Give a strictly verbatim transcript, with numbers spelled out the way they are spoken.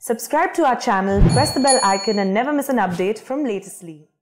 Subscribe to our channel, press the bell icon and never miss an update from Latestly.